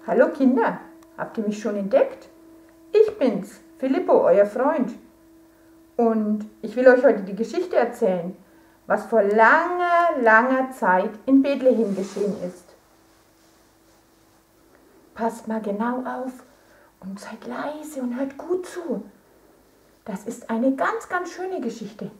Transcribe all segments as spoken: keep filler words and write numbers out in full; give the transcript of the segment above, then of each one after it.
Hallo Kinder, habt ihr mich schon entdeckt? Ich bin's, Filippo, euer Freund. Und ich will euch heute die Geschichte erzählen, was vor langer, langer Zeit in Bethlehem geschehen ist. Passt mal genau auf und seid leise und hört gut zu. Das ist eine ganz, ganz schöne Geschichte.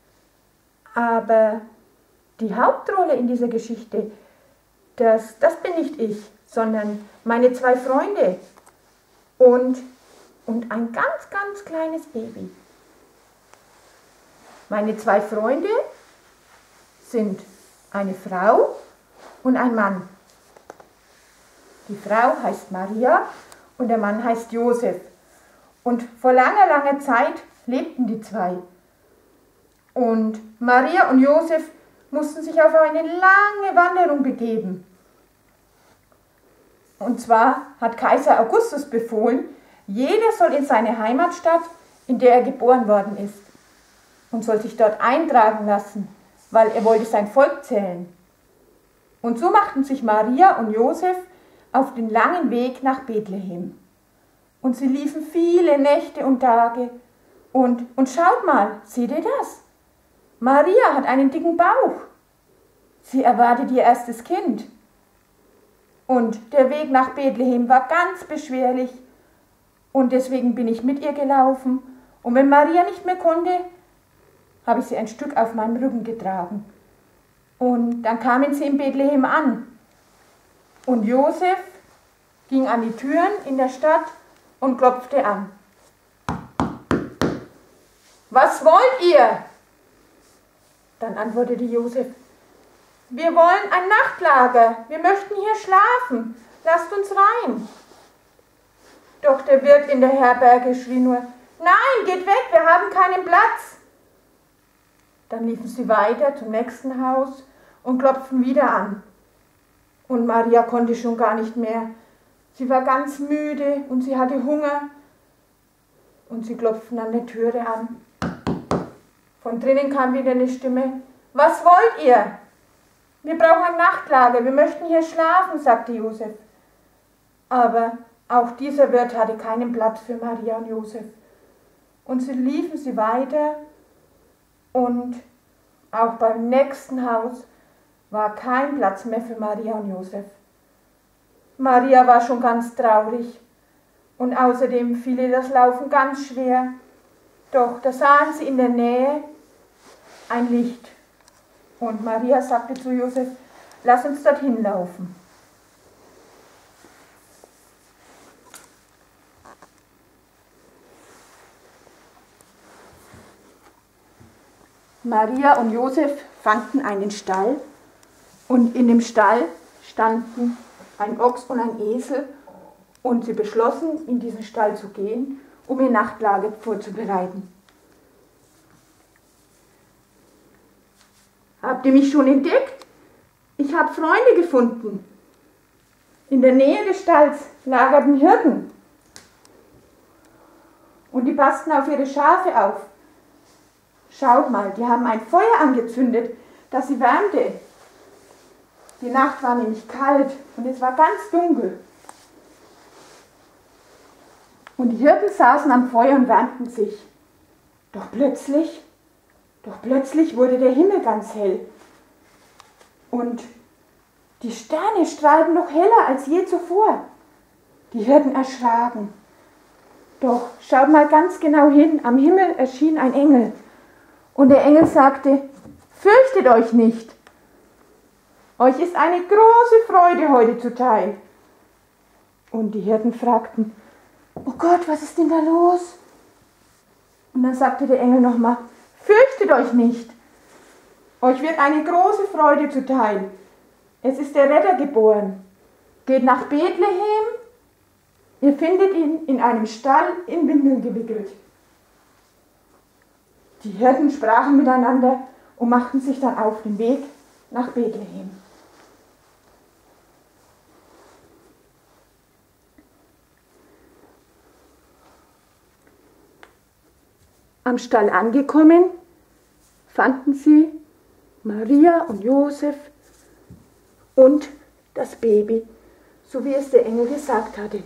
Aber die Hauptrolle in dieser Geschichte, das, das bin nicht ich, sondern meine zwei Freunde und, und ein ganz, ganz kleines Baby. Meine zwei Freunde sind eine Frau und ein Mann. Die Frau heißt Maria und der Mann heißt Josef. Und vor langer, langer Zeit lebten die zwei. Und Maria und Josef mussten sich auf eine lange Wanderung begeben. Und zwar hat Kaiser Augustus befohlen, jeder soll in seine Heimatstadt, in der er geboren worden ist, und soll sich dort eintragen lassen, weil er wollte sein Volk zählen. Und so machten sich Maria und Josef auf den langen Weg nach Bethlehem. Und sie liefen viele Nächte und Tage. Und, und schaut mal, seht ihr das? Maria hat einen dicken Bauch. Sie erwartet ihr erstes Kind. Und der Weg nach Bethlehem war ganz beschwerlich. Und deswegen bin ich mit ihr gelaufen. Und wenn Maria nicht mehr konnte, habe ich sie ein Stück auf meinem Rücken getragen. Und dann kamen sie in Bethlehem an. Und Josef ging an die Türen in der Stadt und klopfte an. Was wollt ihr? Dann antwortete Josef, wir wollen ein Nachtlager, wir möchten hier schlafen, lasst uns rein. Doch der Wirt in der Herberge schrie nur, nein, geht weg, wir haben keinen Platz. Dann liefen sie weiter zum nächsten Haus und klopften wieder an. Und Maria konnte schon gar nicht mehr. Sie war ganz müde und sie hatte Hunger. Und sie klopften an der Türe an. Von drinnen kam wieder eine Stimme. Was wollt ihr? Wir brauchen ein Nachtlager, wir möchten hier schlafen, sagte Josef. Aber auch dieser Wirt hatte keinen Platz für Maria und Josef. Und so liefen sie weiter und auch beim nächsten Haus war kein Platz mehr für Maria und Josef. Maria war schon ganz traurig und außerdem fiel ihr das Laufen ganz schwer. Doch da sahen sie in der Nähe ein Licht. Und Maria sagte zu Josef, lass uns dorthin laufen. Maria und Josef fanden einen Stall und in dem Stall standen ein Ochs und ein Esel und sie beschlossen, in diesen Stall zu gehen, um ihr Nachtlager vorzubereiten. Habt ihr mich schon entdeckt? Ich habe Freunde gefunden. In der Nähe des Stalls lagerten Hirten und die passten auf ihre Schafe auf. Schaut mal, die haben ein Feuer angezündet, das sie wärmte. Die Nacht war nämlich kalt und es war ganz dunkel. Und die Hirten saßen am Feuer und wärmten sich. Doch plötzlich, doch plötzlich wurde der Himmel ganz hell. Und die Sterne strahlten noch heller als je zuvor. Die Hirten erschraken. Doch schaut mal ganz genau hin, am Himmel erschien ein Engel. Und der Engel sagte, fürchtet euch nicht. Euch ist eine große Freude heute zuteil. Und die Hirten fragten, oh Gott, was ist denn da los? Und dann sagte der Engel nochmal, fürchtet euch nicht. Euch wird eine große Freude zuteil. Es ist der Retter geboren. Geht nach Bethlehem. Ihr findet ihn in einem Stall in Windeln gewickelt. Die Hirten sprachen miteinander und machten sich dann auf den Weg nach Bethlehem. Am Stall angekommen, fanden sie Maria und Josef und das Baby so wie es der Engel gesagt hatte.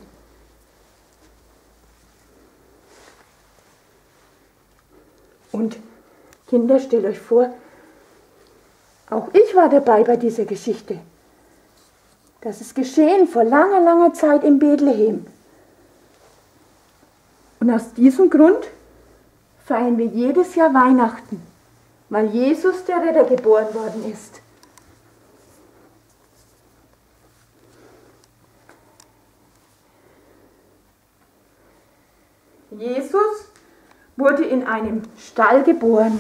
Und Kinder, stellt euch vor, auch ich war dabei bei dieser Geschichte. Das ist geschehen vor langer, langer Zeit in Bethlehem. Und aus diesem Grund feiern wir jedes Jahr Weihnachten, weil Jesus der Retter geboren worden ist. Jesus wurde in einem Stall geboren.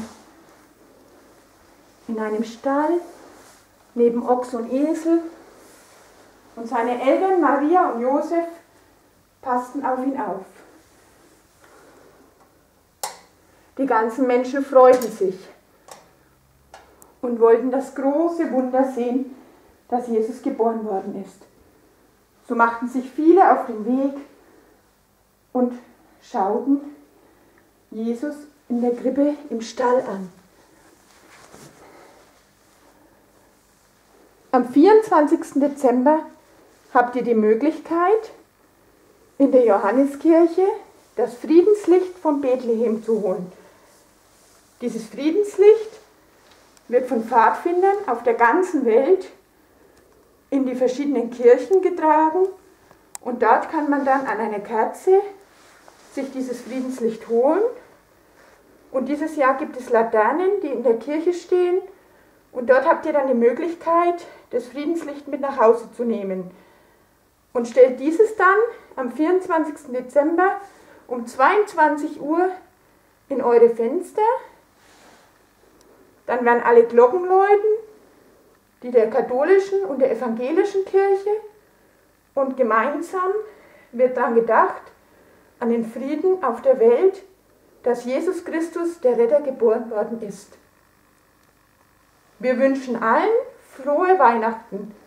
In einem Stall neben Ochs und Esel. Und seine Eltern Maria und Josef passten auf ihn auf. Die ganzen Menschen freuten sich und wollten das große Wunder sehen, dass Jesus geboren worden ist. So machten sich viele auf den Weg und schauten Jesus in der Krippe im Stall an. Am vierundzwanzigsten Dezember habt ihr die Möglichkeit, in der Johanneskirche das Friedenslicht von Bethlehem zu holen. Dieses Friedenslicht wird von Pfadfindern auf der ganzen Welt in die verschiedenen Kirchen getragen und dort kann man dann an einer Kerze sich dieses Friedenslicht holen. Und dieses Jahr gibt es Laternen, die in der Kirche stehen und dort habt ihr dann die Möglichkeit, das Friedenslicht mit nach Hause zu nehmen. Und stellt dieses dann am vierundzwanzigsten Dezember um zweiundzwanzig Uhr in eure Fenster. Dann werden alle Glocken läuten, die der katholischen und der evangelischen Kirche. Und gemeinsam wird daran gedacht, an den Frieden auf der Welt, dass Jesus Christus, der Retter, geboren worden ist. Wir wünschen allen frohe Weihnachten.